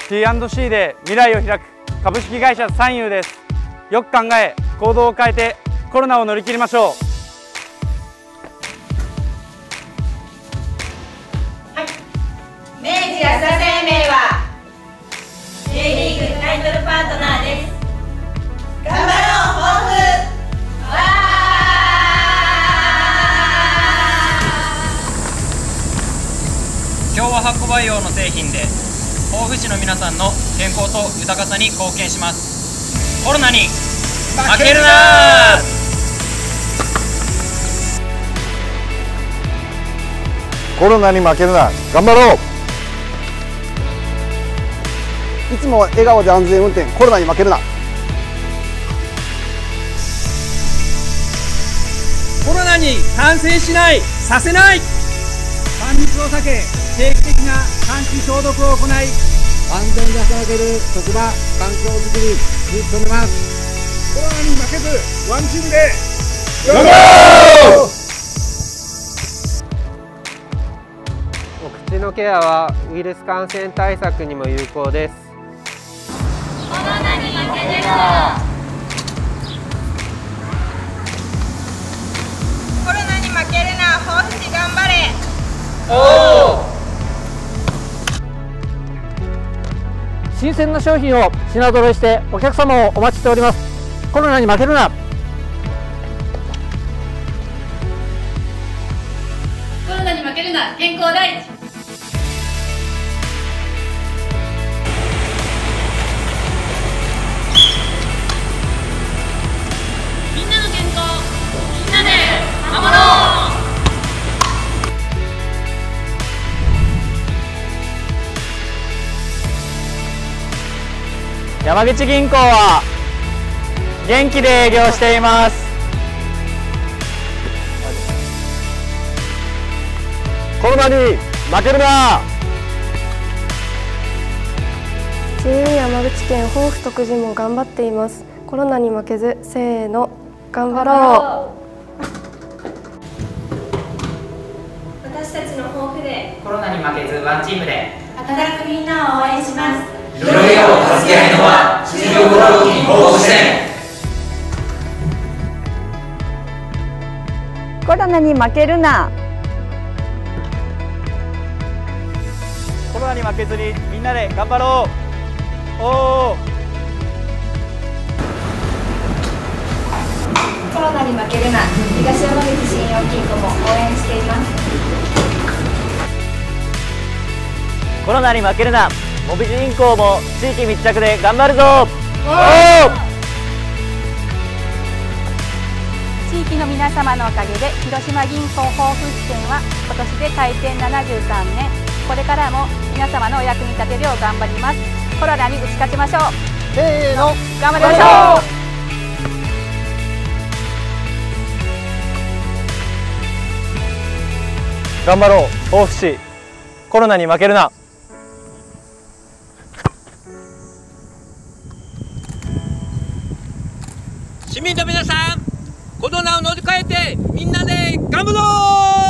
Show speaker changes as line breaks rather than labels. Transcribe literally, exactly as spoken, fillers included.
ティーアンドシー で未来を開く株式会社三遊です。よく考え、行動を変えてコロナを乗り切りましょう。
はい、明治安田生命は J リーグタイトルパートナーです。頑張ろう抱負。
協和発酵培養の製品で甲府市の皆さんの健康と豊かさに貢献します。コロナに負けるな。
コロナに負けるな、頑張ろう。いつも笑顔で安全運転、コロナに負けるな。
コロナに感染しない、させない。さん密を避け、定期的な換気消毒を行い、安全に働ける職場環境づくりに努めます。コロナに負けずワンチームで頑張ろう。
お口のケアはウイルス感染対策にも有効です。
コロナに負けるな。コロナに負けるな、抱負し頑張れ。おー。
新鮮な商品を品揃えしてお客様をお待ちしております。コロナに負けるな。
コロナに負けるな、健康第一。みんなの健康、みんなで守ろう。
山口銀行は元気で営業しています。
コロナに負けるな。
ジェーユー 山口県防府徳寺も頑張っています。コロナに負けず、せーの、頑張ろ
う。私たちの抱負で
コロナに負けずワンチームで
働くみんなを応援します。
色々笑顔を助け合いのは失業ご労金保護支援。
コロナに負けるな。
コロナに負けずにみんなで頑張ろう。おー。
コロナに負けるな、東山口信用金庫も応援しています。
コロナに負けるな、もみじ銀行も地域密着で頑張るぞ。おー。
地域の皆様のおかげで広島銀行防府支店は今年で開店ななじゅうさんねん。これからも皆様のお役に立てるよう頑張ります。コロナに打ち勝ちましょう。せーの、頑張りましょ
う。頑張ろう防府市、コロナに負けるな。
市民の皆さん、コロナを乗り越えてみんなで頑張ろう。